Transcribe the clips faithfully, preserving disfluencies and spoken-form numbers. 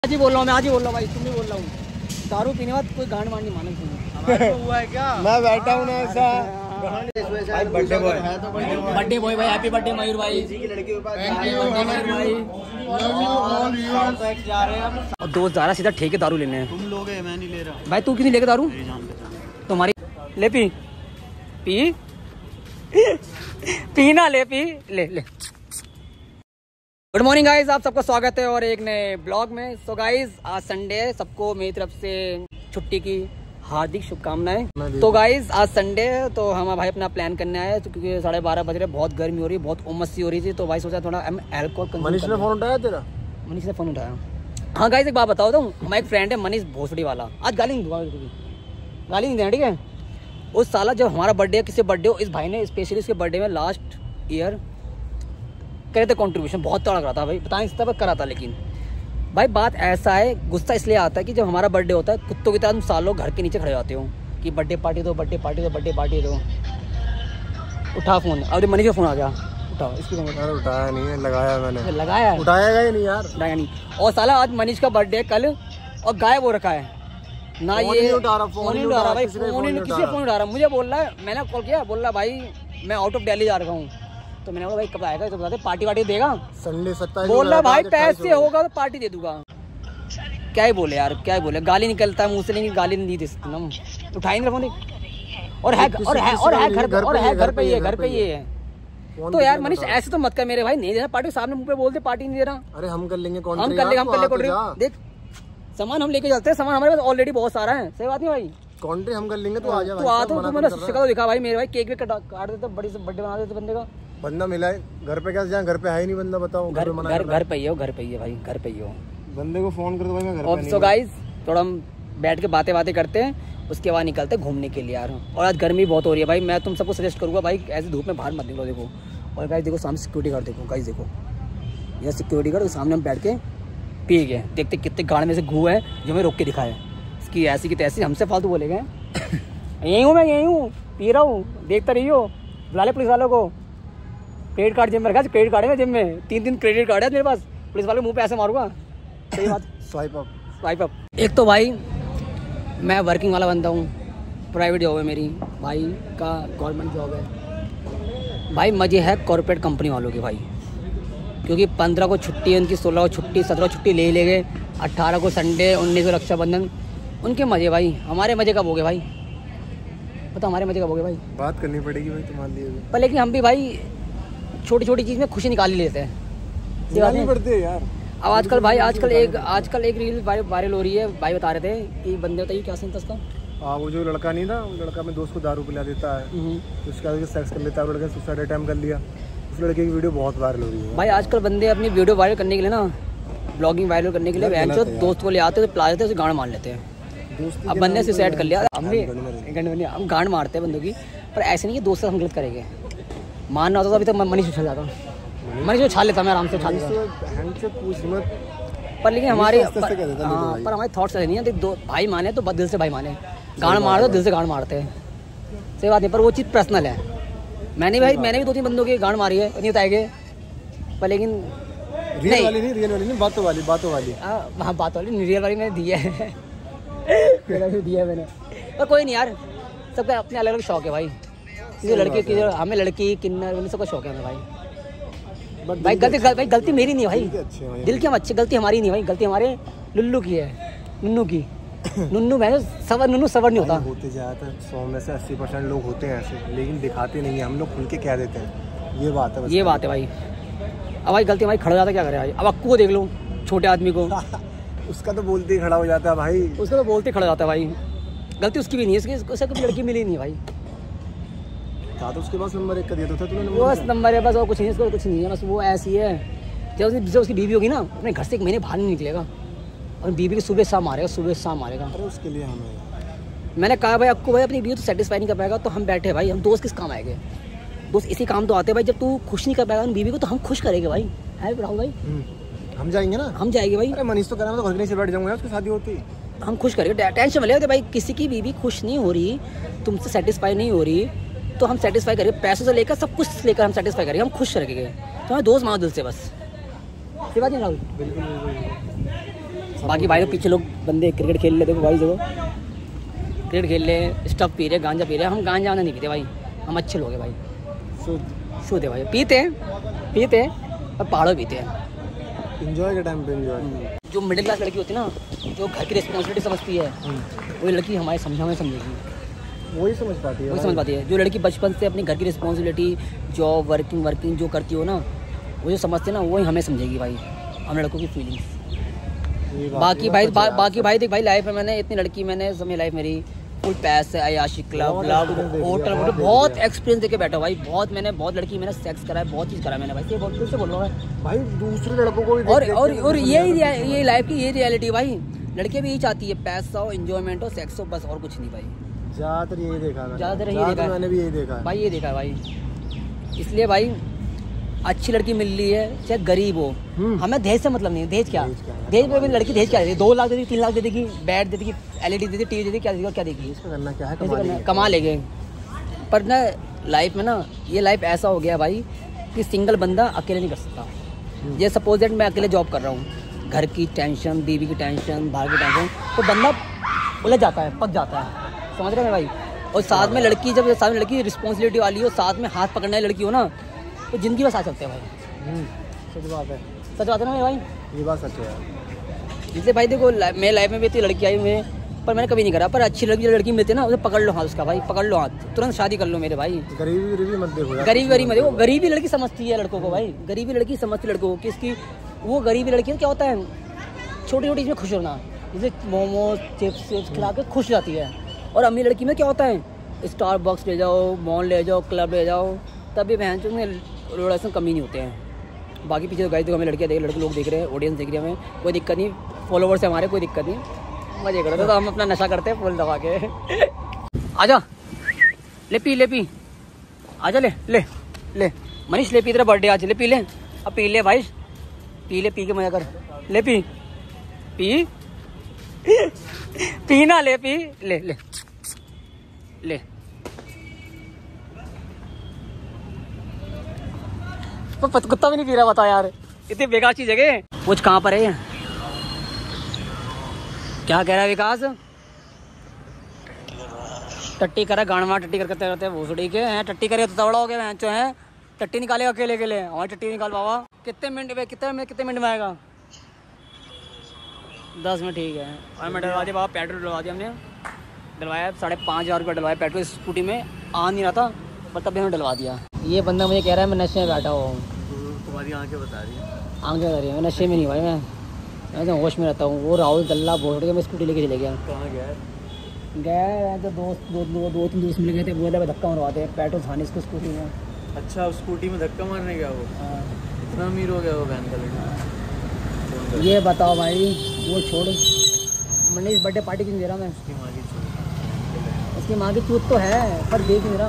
आज ही बोल रहा हूँ मैं, आज ही बोल रहा हूँ भाई, तुम भी बोल रहा हूँ। दारू पीने बाद कोई गांड मारनी माने चाहिए। हुआ है क्या? मैं बैठा हूँ ना ऐसा। बर्थडे बॉय है तो बर्थडे बॉय भाई, हैप्पी बर्थडे मयूर भाई। जी की लड़की के पास जा रहे हैं और दोस्त जा रहा सीधा ठेके दारू लेने हैं। तुम लोग है, मैं नहीं ले रहा भाई। तू क्यों नहीं लेके दारू? तुम्हारी ले पी पी पीना ले पी ले ले। गुड मॉर्निंग गाइज, आप सबका स्वागत है और एक नए ब्लॉग में। सो गाइज आज संडे है, सबको मेरी तरफ से छुट्टी की हार्दिक शुभकामनाएं। तो गाइज आज संडे है तो हम भाई अपना प्लान करने आए तो क्योंकि साढ़े बारह बज रहे, बहुत गर्मी हो रही है, बहुत उमस सी हो रही थी। तो भाई सोचा थोड़ा हम अल्कोहल। मनीष ने फोन उठाया तेरा? मनीष ने फोन उठाया। हाँ गाइज एक बात बताओ तो, हमारा एक फ्रेंड है मनीष भोसड़ी वाला, आज गाली नहीं दूंगा, गाली नहीं देना ठीक है। उस साल जब हमारा बर्थडे किसी बर्थडे हो, इस भाई ने स्पेशली उसके बर्थडे में लास्ट ईयर करे थे कॉन्ट्रीब्यूशन, बहुत तगड़ा करा था भाई, बताएं इस तरह करा था। लेकिन भाई बात ऐसा है, गुस्सा इसलिए आता है कि जब हमारा बर्थडे होता है कुत्तों की तरह तुम सालों घर के नीचे खड़े जाते हो कि बर्थडे पार्टी दो, बर्थडे पार्टी दो, बर्थडे पार्टी दो। उठा फोन, अरे मनीष का फोन आ गया, उठाओ इसकी। अरे उठाया नहीं है, लगाया मैंने। लगाया? उठाएगा ही नहीं यार, उठाया नहीं। और साला आज मनीष का बर्थडे कल और गायब हो रखा है ना, ये उठा रहा, फोन नहीं उठा रहा भाई, फोन नहीं, किसी फोन उठा रहा। मुझे बोल रहा है, मैंने कॉल किया, बोल रहा भाई मैं आउट ऑफ दिल्ली जा रहा हूँ। तो मैंने बोला भाई कब आएगा? तो बताते पार्टी वार्टी देगा संडे सत्ताईस। बोल रहा भाई पैसे होगा तो पार्टी दे दूंगा। क्या ही बोले यार, क्या ही बोले, गाली निकलता है मुंह से, लेकिन गाली नहीं दे सकती ना। उठाई नहीं फोन और है और है और है घर और है घर पे ही है, घर पे ही है। तो यार मनीष ऐसे तो मत कर मेरे भाई, नहीं देना पार्टी, सामने मुंह पे बोलते पार्टी नहीं दे रहा। अरे हम कर लेंगे, हम कर लेंगे, हम कर लेंगे। देख सामान हम लेके चलते हैं, सामान हमारे पास ऑलरेडी बहुत सारा है। सही बात नहीं भाई, कॉन्ट्री हम कर लेंगे। तो आ जा, तू आ तो तू मैंने शिकायत दिखा भाई मेरे भाई, केक भी काट देते, बड़ी से बर्थडे बना देते बंदे का। बंदा मिला है घर पे? कैसे जाए, घर पे है ही नहीं बंदा, बताओ। घर घर घर पे ही हो, घर पे ही है भाई, घर पे ही हो। बंदे को फोन कर दो भाई, मैं घर पे नहीं। सो गाइस थोड़ा हम बैठ के बातें बातें करते हैं, उसके बाद निकलते हैं घूमने के लिए यार। और आज गर्मी बहुत हो रही है भाई, मैं तुम सबको सजेस्ट करूंगा भाई ऐसे धूप में बाहर मत निकलो। देखो और गाइस देखो सामने सिक्योरिटी गार्ड, देखो गाइस देखो यह सिक्योरिटी गार्ड, सामने हम बैठ के पी गए, देखते कितने गाड़ में से घू है जो हमें रोक के दिखाए। इसकी ऐसी की तैसी हमसे फालतू बोले गए। यहीं हूँ मैं, यहीं हूँ, पी रहा हूँ, देखता रही हो, बुला ले पुलिस वालों को। क्रेडिट कार्ड जिम में रखा, क्रेडिट कार्ड है जिम में, तीन तीन क्रेडिट कार्ड है मेरे पास, पुलिस वाले मुंह पे ऐसे मारूंगा। सही बात। Swipe up, swipe up. एक तो भाई मैं वर्किंग वाला बंदा हूँ, प्राइवेट जॉब है मेरी, भाई का गवर्नमेंट जॉब है भाई। मजे है कॉर्पोरेट कंपनी वालों के भाई, क्योंकि पंद्रह को छुट्टी है उनकी, सोलह को छुट्टी, सत्रह को छुट्टी ले ही ले गए, अट्ठारह को संडे, उन्नीस को रक्षाबंधन, उनके मजे भाई। हमारे मजे कब हो गए भाई, पता हमारे मजे कब हो गए भाई? बात करनी पड़ेगी भाई तुम्हारे लिए। पर लेकिन हम भी भाई छोटी छोटी चीज़ में खुशी निकाल ही लेते हैं, निकालनी पड़ती है यार। अब आजकल भाई आजकल एक आजकल एक रील वायरल हो रही है, भाई बता रहे थे कि बंदे बताइए क्या सीन था उसका। हाँ वो जो लड़का नहीं था, वो लड़का अपने दोस्त को दारू पिला देता है, उसके बाद सेक्स कर लेता है, लड़के ने सुसाइड अटेम्प्ट कर लिया। उस लड़के की वीडियो बहुत वायरल हो रही है भाई। आजकल बंदे अपनी वीडियो वायरल करने के लिए ना, ब्लॉगिंग वायरल करने के लिए बहन जो दोस्त को ले आते हैं, पिला देते हैं, उसे गांड मार लेते हैं। अब बंदे ने सुसाइड कर लिया, हम भी हम गांड मारते हैं बंदों की, पर ऐसे नहीं कि दोस्त हम गलत करेंगे। मानना होता तो अभी तक मनीष उछल जाता, मनीष उछाल लेता, मैं आराम से उछाल लेता। पर लेकिन हमारे हाँ, पर हमारे थॉट्स ऐसे नहीं है, दो भाई माने तो दिल से भाई माने, गांड मार दो दिल से गांड मारते हैं। सही बात नहीं, पर वो चीज़ पर्सनल है। मैंने भाई मैंने भी दो तीन बंदों की गांड मारी है, नहीं बताएंगे, पर लेकिन रियल वाली नहीं, रियल वाली नहीं, बातों वाली, बातों वाली। हाँ बात वाली, रियल वाली मैंने दी है दिया मैंने। पर कोई नहीं यार, सबका अपने अलग अलग शौक है भाई, किसी लड़के की, हमें लड़की किन्नर सबका शौक है हमें भाई। भाई गलती भाई गलती मेरी नहीं भाई, दिल की हम अच्छी, गलती हमारी नहीं भाई, गलती हमारे लुल्लू की है, नुन्नू की। नुन्नू मैं सवर, नुन्नू सवर नहीं होता। होते जाते हैं सौ में से अस्सी परसेंट लोग होते हैं ऐसे, लेकिन दिखाते नहीं है, हम लोग खुल के कह देते हैं। ये बात है, ये बात है भाई। अब भाई गलती हमारी खड़ा जाता क्या करे भाई। अब अक्कू को देख लो, छोटे आदमी को उसका तो बोलते ही खड़ा हो जाता है भाई, उसका तो बोलते खड़ा जाता है भाई। गलती उसकी भी नहीं है, उससे कभी लड़की मिली नहीं भाई। था तो उसके पास नंबर एक का दिया था तूने, बस नंबर है बस, और कुछ नहीं, इसको कुछ नहीं है बस। वो ऐसी है, जब उसकी जब उसकी बीवी होगी ना, अपने घर से एक महीने बाहर नहीं निकलेगा, और बीवी की सुबह शाम मारेगा, सुबह शाम मारेगा। अरे उसके लिए हमें मैंने कहा भाई आपको भाई अपनी बीवी तो सेटिस्फाई नहीं कर पाएगा तो हम बैठे भाई, हम दोस्त किस काम आएंगे? दोस्त इसी काम तो आते हैं भाई, जब तू खुश नहीं कर पाएगा उन बीवी को तो हम खुश करेंगे भाई। है राहुल भाई, हम जाएंगे ना, हम जाएंगे भाई। अरे मनीष तो कह रहा मैं तो घर नहीं से बैठ जाऊंगा, उसकी शादी होती, हम खुश करेंगे, टेंशन मत ले भाई। किसी की बीवी खुश नहीं हो रही, तुमसे सेटिस्फाई नहीं हो रही, तो हम सेटिस्फाई करेंगे, पैसों से लेकर सब कुछ लेकर हम सेटिस्फाई करेंगे, हम खुश रखेंगे। तो हमें दोस्त मानो दिल से बस, ये बात नहीं राहुल? बिल्कुल बाकी भाई तो पीछे लोग बंदे क्रिकेट खेल लेते भाई, देखो क्रिकेट खेल ले, स्टफ पी रहे, गांजा पी रहे। हम गांजा नहीं पीते भाई, हम अच्छे लोग हैं भाई, शुद्ध है भाई। पीते हैं पीते हैं और पहाड़ों पीते हैं, एंजॉय के टाइम पे एंजॉय। जो मिडिल क्लास लड़की होती है ना, जो घर की रिस्पॉन्सिबिलिटी समझती है, वही लड़की हमारे समझा में समझेगी, वही समझ पाती है वही समझ पाती है। जो लड़की बचपन से अपनी घर की रिस्पॉन्सिबिलिटी, जॉब, वर्किंग वर्किंग जो करती हो ना, वो जो समझते हैं ना, वही हमें समझेगी भाई, हम लड़कों की फीलिंग्स। बाकी भाई बा, बाकी भाई देख भाई, लाइफ में मैंने इतनी लड़की, मैंने समय लाइफ मेरी फुल पैस है, अयाशी क्लब, होटल वोटल, बहुत एक्सपीरियंस देके बैठा भाई। बहुत मैंने बहुत लड़की मैंने सेक्स करा है, बहुत चीज़ करा है मैंने भाई, ये बहुत से बोल रहा हूँ भाई। दूसरे लड़कों को भी और और और ये ये लाइफ की ये रियलिटी भाई, लड़के भी यही चाहती है, पैसा हो, एंजॉयमेंट हो, सेक्स हो, बस और कुछ नहीं भाई। ज़्यादातर यही देखा मैंने, ज़्यादातर यही देखा मैंने भी यही देखा भाई, ये देखा भाई। इसलिए भाई अच्छी लड़की मिल रही है, चाहे गरीब हो, हमें दहेज से मतलब नहीं है। दहेज क्या, दहेज में लड़की दहेज क्या देगी? दो लाख देगी, तीन लाख दे देगी, बैट दे देगी, एलईडी दे देगी, टीवी दे देगी, क्या देगी? क्या देगी? इसका करना क्या है, कमा लेंगे, कमा लेंगे। पर ना लाइफ में ना, ये लाइफ ऐसा हो गया भाई कि सिंगल बंदा अकेले नहीं कर सकता। ये सपोज दैट मैं अकेले जॉब कर रहा हूँ, घर की टेंशन, बीवी की टेंशन, बाहर की टेंशन, तो बंदा उलझ जाता है, पक जाता है, समझ रहे हैं भाई। और साथ में लड़की, जब साथ में लड़की रिस्पॉन्सिबिलिटी वाली हो, साथ में हाथ पकड़ने वाली लड़की हो ना, तो जिंदगी में साथ चलते हैं भाई। सच बात है, सच बात है ना भाई, ये बात सच है। जिससे भाई देखो मेरे लाइफ में भी इतनी लड़की आई हुई है, पर मैंने कभी नहीं करा। पर अच्छी लड़की लड़की मिलती है ना, उसे पकड़ लो हाथ उसका भाई, पकड़ लो हाथ, तुरंत शादी कर लो मेरे भाई। गरीबी गरीबी मत देखो, गरीबी गरीबी मत देखो, गरीबी लड़की समझती है लड़कों को भाई, गरीबी लड़की समझती है लड़कों को, किसकी वो गरीबी लड़की क्या होता है, छोटी छोटी चीज़ में खुश होना, जैसे मोमोज चिप्स चिप्स खिला के खुश जाती है। और अमीर लड़की में क्या होता है, स्टार बक्स ले जाओ, मॉल ले जाओ, क्लब ले जाओ, तभी बहन चो में रोड कमी नहीं होते हैं। बाकी पीछे तो गाइस देखो, हमें लड़कियाँ देख, लड़के लोग देख रहे हैं, ऑडियंस देख रही है, हमें कोई दिक्कत नहीं, फॉलोवर्स है हमारे, कोई दिक्कत नहीं, मजे करो। तो हम अपना नशा करते हैं फुल दबा के। आजा ले पी, ले पी, आजा ले ले ले मनीष, ले पी, तेरा बर्थडे आज, ले पी ले, अब पी ले भाई, पी ले, पी के मजा कर, ले पी पी पीना, ले पी, ले ले ले। कुत्ता भी नहीं पी रहा, बता यार, इतनी बेकार चीज है। कुछ कहाँ पर है, क्या कह रहा है विकास? टट्टी करा, गाड़ मार टट्टी करते रहते हैं भूसड़ी के हैं, टट्टी करे तो तगड़ा हो गया जो है, टट्टी निकालेगा अकेले अकेले, हमारी टट्टी निकाल बाबा। कितने मिनट में, कितने मिनट कितने मिनट में आएगा? दस मिनट, ठीक है। और मैं डलवा दिया बाबा, पेट्रोल डलवा दिया हमने, डलवाया साढ़े पाँच हज़ार रुपये डलवाया पेट्रोल, स्कूटी में आ नहीं रहा था, पर तब भी हमने डलवा दिया। ये बंदा मुझे कह रहा है मैं नशे में बैठा हुआ हूँ, तुम्हारी आंखें बता रही है, आंखें बता रही है, मैं नशे में नहीं भाई, मैं मैं तो होश में रहता हूँ। वो राहुल दल्ला बोल के मैं स्कूटी लेके चले गया। कहाँ गया? गया तो दोस्त दो दो दो तीन दोस्त मिल गए थे, बोले धक्का मरवाते हैं पेट्रोल थाने इसको स्कूटी में। अच्छा, स्कूटी में धक्का मारने गया वो? इतना अमीर हो गया वो बहन का लड़का? ये बताओ भाई, वो छोड़, मनीष बर्थडे पार्टी क्यों दे रहा मैं? उसकी माँ की चूत, उसकी माँ की चूत तो है, पर देख नहीं रहा,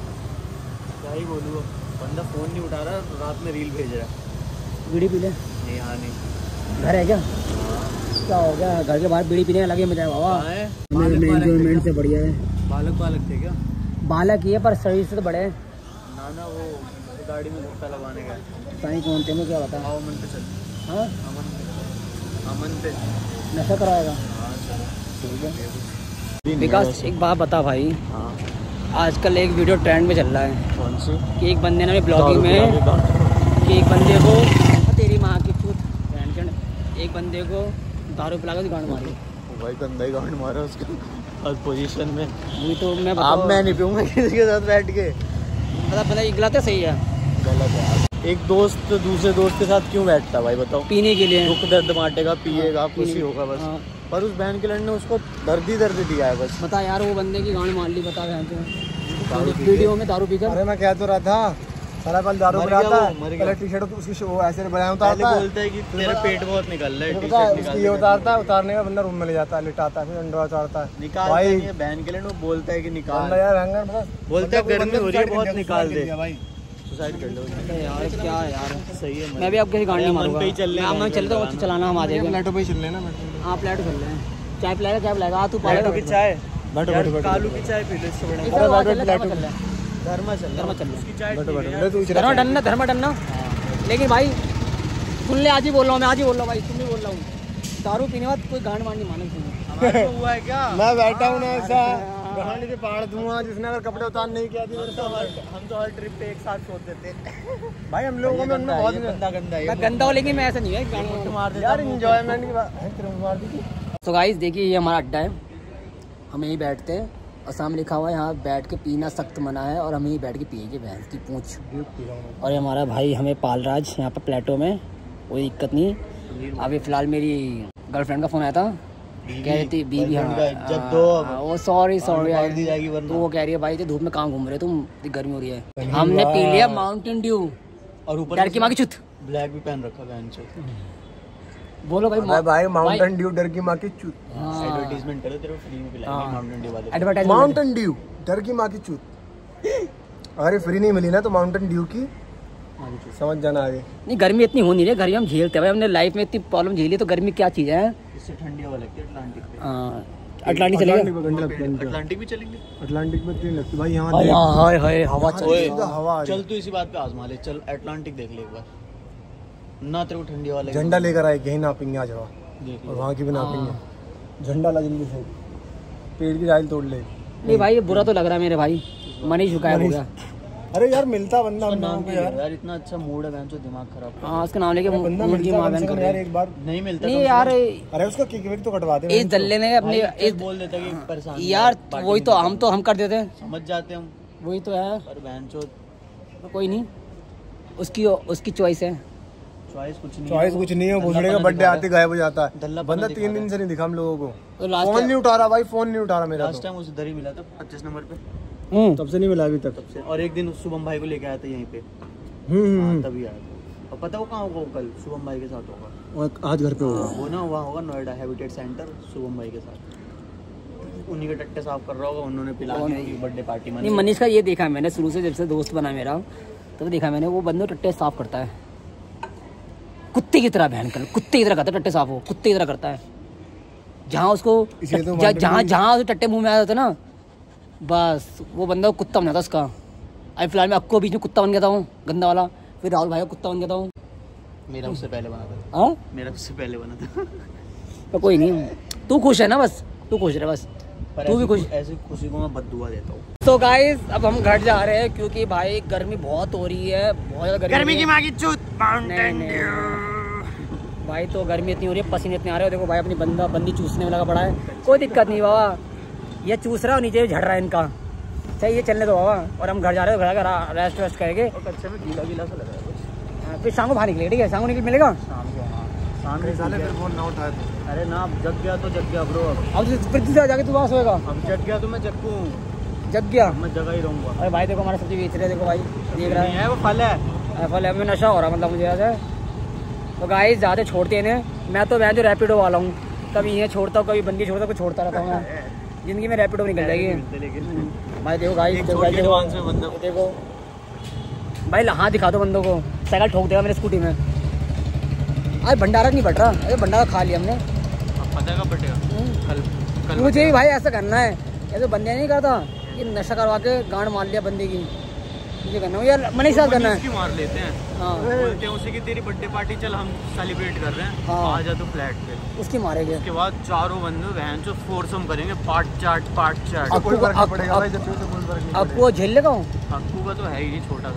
क्या ही बोलूँ। बंदा फ़ोन नहीं उठा रहा, रात में रील भेज रहा है। बीड़ी पी ले, नहीं हाँ नहीं, घर है क्या? क्या हो गया, घर के बाहर बीड़ी पीने लगे मजा है बाबा, एंजॉयमेंट से बढ़िया है। बालक बालक थे क्या? बालक ही है पर शरीर से तो बड़े हैं। ना ना, वो गाड़ी में धक्का लगाने गया, पता नहीं कौन थे, मैं क्या बता। आओ अमन पे चल, हाँ अमन पे, अमन पे नशा कराएगा, हाँ चलो ठीक है। विकास एक बात बता भाई, हाँ आजकल एक वीडियो ट्रेंड में चल रहा है, कौन सी? कि एक बंदे ने ब्लॉगिंग में, कि एक बंदे को, तेरी माँ की चूत, एक बंदे को दारू पिला के गांड मारी भाई, गंदा ही गांड मारा उसका हर पोजीशन में। वही तो मैं अब मैं नहीं पीऊंगा किसी के साथ बैठ के, पता पता ये गलत है सही है? गलत है। एक दोस्त दूसरे दोस्त के साथ क्यों बैठता भाई बताओ? पीने के लिए, दुख दर्द बांटेगा, पिएगा, खुशी होगा बस। हाँ। पर उस बहन के लड़ने ने उसको दर्द ही दर्द दिया है बस। बता यार, वो बंदे की गांड मार ली, बता वीडियो में दारू पीकर। अरे मैं कह तो रहा था, सारा पल दारू पिलाता है, पहले टी शर्ट उसकी वो ऐसे बनाया उतारता है, बोलता है कि तेरा पेट बहुत निकल रहा है, टी पता है शर्ट उसकी ये उतारता है, उतारने का बंदा रूम में ले जाता है, लिटाता है, फिर अंडर उतारता है, निकाल भाई बहन के लिए वो बोलता है कि निकाल यार हैंगर, बता बोलता है गर्मी हो रही है बहुत, निकाल दे भाई, सुसाइड कर लो यार, क्या यार सही है। मैं भी अब किसी गाड़ी नहीं मारूंगा, पे चल मैं मैं चलता हूँ, चलाना हम आ जाएगा, प्लेटो पे ही चल लेना, हाँ प्लेटो चल रहे हैं, चाय पिलाएगा, चाय पिलाएगा, तू प्लेटो की चाय, बैठो बैठो बैठो, कालू की चाय पी लो, इससे बड़ा धर्मा चल धर्मा चल उसकी चाय बैठो बैठो, तू धर्मा डन ना, धर्मा डन ना। लेकिन भाई सुन ले, आज ही बोल रहा हूँ मैं, आज ही बोल रहा हूँ भाई, तुम भी बोल रहा हूँ, दारू पीने बाद कोई गांड मारनी मानक नहीं। हमारे को हुआ है क्या? मैं बैठा हूँ ना ऐसा गाड़ी के पहाड़ दूंगा जिसने अगर कपड़े उतार नहीं किया थी मेरे से। हम तो हर ट्रिप पे एक साथ सोते थे भाई हम लोगों में उनमें बहुत गंदा गंदा है। मैं गंदा हो, लेकिन मैं ऐसा नहीं है गांड मार देता यार एंजॉयमेंट की बात है। तेरे मार दी थी। तो गाइस देखिए ये हमारा अड्डा है, हम यहीं बैठते हैं और सामने लिखा हुआ है यहाँ बैठ के पीना सख्त मना है और हम यहीं बैठ के पिएंगे भैंस की पूंछ। और ये हमारा भाई हमें पालराज यहाँ पर प्लेटो में, कोई दिक्कत नहीं। अभी फ़िलहाल मेरी गर्लफ्रेंड का फ़ोन आया था, कह रही थी बीवी हाँ वो सॉरी सॉरी तो वो कह रही है भाई तो धूप में कहाँ घूम रहे हो तुम, गर्मी हो रही है। हमने पी लिया माउंटेन ड्यू और ऊपर डर की माँ की चुत। ब्लैक भी पहन रखा बहन से। बोलो भाई भाई भाई माउंटेन ड्यू डर की माँ की चूत। एडवर्टाइजमेंट करे तेरे को फ्री में पिलाएंगे माउंटेन ड्यू वाले। एडवर्टाइजमेंट माउंटेन ड्यू डर की माँ की चूत। अगर ये फ्री नहीं मिली ना तो माउंटेन ड्यू की समझ जाना आगे। नहीं गर्मी इतनी हो नहीं रही, गर्मी हम झेलते हैं भाई, हमने लाइफ में इतनी प्रॉब्लम झेली तो गर्मी क्या चीज़ है। इससे ठंडी हवा लगती है अटलांटिक पे। हाँ अटलांटिक चलेगा, अटलांटिक भी चलेंगे। अटलांटिक में तीन लगती भाई यहाँ हाय हाय हवा चल रही है। हवा चल तू इसी बात पे आजमा ले, चल अटलांटिक देख ले एक बार ना, तेरे को ठंडी हवा लगेगी। झंडा लेकर आए यही नापेंगे आज हवा देख और वहाँ की भी नापेंगे। झंडा ला जल्दी से, पेड़ की डाल तोड़ ले। नहीं भाई ये बुरा तो लग रहा है मेरे भाई, मन ही झुकाया हो गया। अरे यार मिलता बंदा हम नाम लोगों को भी यार। यार इतना अच्छा मूड है बहन जो दिमाग खराब। हाँ उसका नाम लेके बंदा मुर्गी मिलता माँ कम से बहन कम कर यार रही। एक बार। नहीं मिलता नहीं यार अरे उसका किक विक तो कटवाते हैं। इस दल्ले ने अपने इस बोल देता कि परेशान यार वही तो हम तो हम कर देते हैं, समझ जाते हम, वही तो है। पर बहन चो कोई नहीं, उसकी उसकी चॉइस है। चॉइस कुछ नहीं चॉइस कुछ नहीं है। भोसड़े का बर्थडे आते गायब हो जाता है दल्ला बंदा। तीन दिन से नहीं दिखा हम लोगों को। तो लास्ट फोन नहीं उठा रहा भाई, फोन नहीं उठा रहा मेरा लास्ट तो। टाइम उस इधर ही मिला था पच्चीस नंबर पे, तब से नहीं मिला अभी तक। तब से। और एक दिन शुभम भाई को लेके आया था यहीं पे। हम्म हाँ, तभी आया था। और पता वो कहाँ होगा, कल शुभम भाई के साथ होगा। और आज घर पे होगा वो ना वहाँ होगा नोएडा हैबिटेट सेंटर शुभम भाई के साथ। उन्हीं के टट्टे साफ कर रहा होगा, उन्होंने पिला के बर्थडे पार्टी में। नहीं मनीष का ये देखा है मैंने शुरू से, जब से दोस्त बना मेरा तब तो देखा मैंने, वो बंदे टट्टे साफ करता है कुत्ते की तरह। बहन कर कुत्ते की तरह करता है टट्टे साफ, हो कुत्ते की तरह करता है। जहाँ उसको जहाँ जहाँ उसे टट्टे मुँह में आया था ना, बस वो बंदा कुत्ता बना था उसका। अभी फिलहाल मैं अक्को बीच में कुत्ता बन गया था, गंदा वाला। फिर राहुल भाई का कुत्ता बन गया था। मेरा उससे पहले बना था। हाँ मेरा उससे पहले बना था। तो कोई नहीं, तू खुश है ना, बस तू खुश रहे बस, तू भी खुश। ऐसी खुशी को मैं बद्दुआ देता हूँ। तो गाइस अब हम घर जा रहे हैं क्योंकि भाई गर्मी बहुत हो रही है, बहुत ज्यादा गर्मी। गर्मी की माँ की चूत माउंटेन भाई तो गर्मी इतनी हो रही है, पसीने इतने आ रहे हो। देखो भाई अपनी बंदा बंदी चूसने में लगा पड़ा है। कोई दिक्कत नहीं बाबा, ये चूस रहा है और नीचे झड़ रहा है इनका। चाहिए चलने दो बाबा। और हम घर जा रहे हैं, घर का रेस्ट वेस्ट करेंगे। अच्छा में गीला गीला सा लग रहा है कुछ। फिर शाम को बाहर निकलेगा, ठीक है? शाम को निकल मिलेगा शाम को। हाँ शाम को साले फिर फोन ना उठाए तो। अरे ना जग गया तो जग गया ब्रो। अब अब फिर से जाके तू वहाँ सोएगा। अब जग गया तो मैं जगूँ, जग गया मैं जगह ही रहूँगा। अरे भाई देखो हमारा सब्जी बेच रहे हैं, देखो भाई देख रहा नहीं है है वो फल है। फल है। मैं नशा हो रहा मतलब मुझे याद है। तो गाइस ज़्यादा छोड़ते हैं इन्हें। मैं तो मैं जो रैपिडो वाला हूँ, कभी ये छोड़ता हूँ कभी बंदी छोड़ता हूँ, कुछ छोड़ता रहता हूँ मैं। जिंदगी में रैपिडो निकल जाएगी भाई। देखो गाइस देखो भाई, हाथ दिखा दो बंदों को, साइकिल ठोक देगा मेरी स्कूटी में। अरे भंडारा नहीं बट रहा, अरे भंडारा खा लिया हमने। पता का बटेगा कल कल मुझे भी भाई ऐसा करना है, ऐसे बंदे नहीं करता कि नशा करवा के गांड मार लिया बंदे की। मुझे करना है यार, मनीष साथ करना है। मार लेते हैं। हाँ बोलते हैं उसे कि तेरी बर्थडे पार्टी चल हम सेलिब्रेट कर रहे हैं। हाँ। आ जा तो फ्लैट पे। उसकी मारेंगे। उसके बाद चारों बंदे बहन जो फोर्सम करेंगे, पार्ट चाट पार्ट चाट। अब- कोई फर्क नहीं अब- पड़ेगा भाई, जब से कोई फर्क नहीं आपको झेल लेगा हूँ। हक्कू का तो है ही छोटा सा।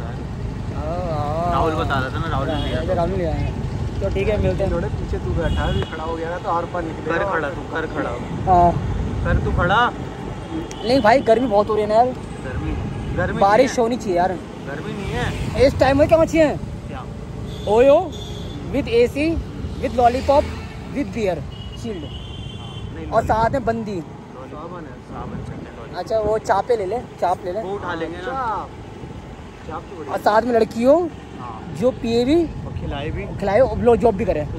राहुल बता रहा था ना, राहुल ने लिया था। राहुल लिया है तो ठीक है, मिलते हैं। पड़ेगा। पीछे तू बैठा है, खड़ा हो गया ना तो आर पार निकले। कर खड़ा तू, कर खड़ा हाँ कर तू खड़ा। नहीं भाई गर्मी बहुत हो रही है ना यार, गर्मी गर्मी बारिश नहीं होनी चाहिए यार। है। गर्मी नहीं है इस टाइम में क्या मच्छी है? क्या? OYO with AC with lollipop with beer shield नहीं और साथ में बंदी। साबन है, साबन चलने वाली। अच्छा वो चापे ले ले, चाप ले ले। वो उठा लेंगे ना। चाप तो और साथ में लड़कियों हाँ। जो पिए भी और खिलाए भी। खिलाए लो जॉब भी करे।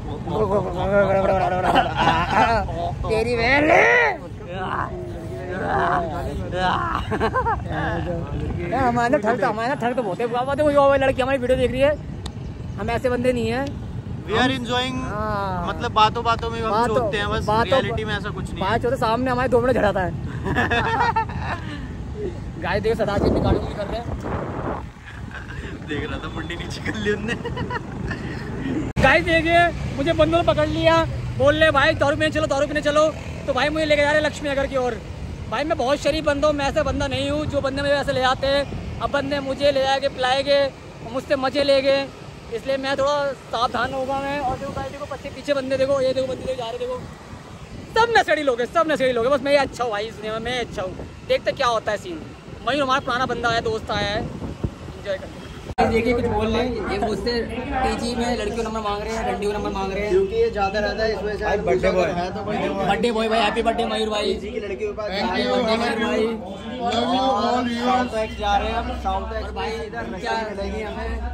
तेरी बहन हमारे ठग तो हमारे ठग तो बहुत है बाबा। देखो वो लड़की हमारी वीडियो देख रही है, हम ऐसे बंदे नहीं है। We are enjoying, हाँ। मतलब बातों बातों में हम बातों- सोचते हैं, बस बातों- रियलिटी में ऐसा कुछ नहीं है। पाँच होते सामने हमारे दो मिनट झड़ाता है। गाय देख सदा से निकालो की कर रहे हैं। देख रहा था मुंडी नीचे कर ली उनने। गाइस देखिए मुझे बंदों ने पकड़ लिया, बोल ले भाई दारू पीने चलो दारू पीने चलो, तो भाई मुझे लेके जा रहे लक्ष्मी नगर की ओर। भाई मैं बहुत शरीफ बंदा हूँ, मैं ऐसा बंदा नहीं हूँ जो बंदे मेरे ऐसे ले जाते हैं। अब बंदे मुझे ले जाके पिलाएंगे, मुझसे मजे लेंगे, इसलिए मैं थोड़ा सावधान होगा मैं। और देखो भाई देखो पीछे पीछे बंदे देखो, ये देखो बंदे जा रहे देखो, सब नशेड़ी लोग हैं, सब नशेड़ी लोग हैं। बस मैं अच्छा हूँ भाई, इसलिए मैं अच्छा हूँ। देखते क्या होता है सीन। मयूर हमारा पुराना बंदा है, दोस्त आया है, एंजॉय करते। देखिए कुछ बोल रहे हैं, ये मुझसे टीजी में लड़कियों नंबर मांग रहे हैं, रंडियों नंबर मांग रहे हैं, क्योंकि ये ज्यादा रहता है इस वजह से। बर्थडे बॉय है तो बर्थडे बॉय, बर्थडे बॉय भाई, हैप्पी बर्थडे मयूर भाई। जी की लड़की के पास Thank you, मयूर भाई। साउथ एक्स जा रहे हैं हम, साउथ एक्स भाई इधर क्या मिलेगी हमें।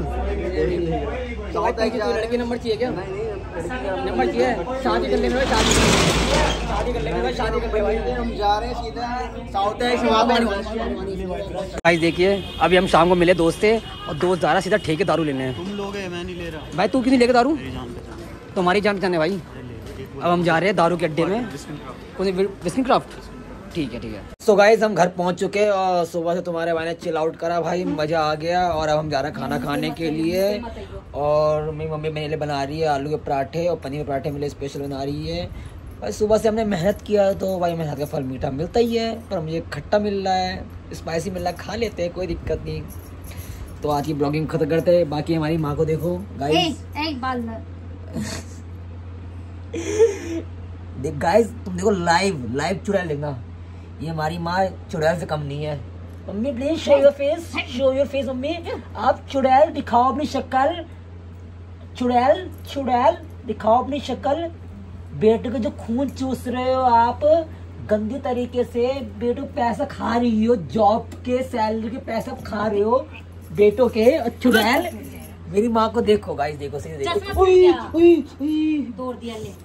साउथ एक्स की लड़की नंबर चाहिए क्या? नंबर चाहिए, शादी कर लेंगे भाई, शादी शादी कर लेंगे भाई, शादी कर लेंगे भाई। हम जा रहे हैं सीधा साउथ एक्स वहाँ पे। भाई देखिए अभी हम शाम को मिले दोस्त से, और दोस्त जा रहा सीधा ठेके दारू लेने। तुम लोग मैं नहीं ले रहा भाई तू क्यों नहीं लेके दारू? मेरी जान पहचान। तुम्हारी जान पहचान है भाई। अब हम जा रहे हैं दारू के अड्डे में, विस्किंग क्राफ्ट। ठीक है ठीक है। सो so गाइस हम घर पहुंच चुके हैं, और सुबह से तुम्हारे भाई ने चिल आउट करा भाई, मज़ा आ गया। और अब हम जा रहे हैं खाना खाने के लिए, और मेरी मम्मी मेरे लिए बना रही है आलू के पराठे, और पनीर के पराठे मेरे लिए स्पेशल बना रही है। भाई सुबह से हमने मेहनत किया, तो भाई मेहनत का फल मीठा मिलता ही है, पर मुझे खट्टा मिल रहा है, स्पाइसी मिल रहा है, खा लेते हैं, कोई दिक्कत नहीं। तो आज की ब्लॉगिंग खत्म करते हैं। बाकी हमारी माँ को देखो गाइस, एक बाल देख गाइस तुम देखो, लाइव लाइव चुड़ैल लेना, ये हमारी माँ चुड़ैल से कम नहीं है। Mummy please show your face, show your face mummy, आप चुड़ैल दिखाओ अपनी शक्ल, चुड़ैल चुड़ैल दिखाओ अपनी शक्ल। बेटे को जो खून चूस रहे हो आप गंदी तरीके से, बेटो पैसा खा रही हो, जॉब के सैलरी के पैसा खा रहे हो बेटों के, चुड़ैल। मेरी माँ को देखो गाइस, देखो सही देखो, तोड़ दिया ले।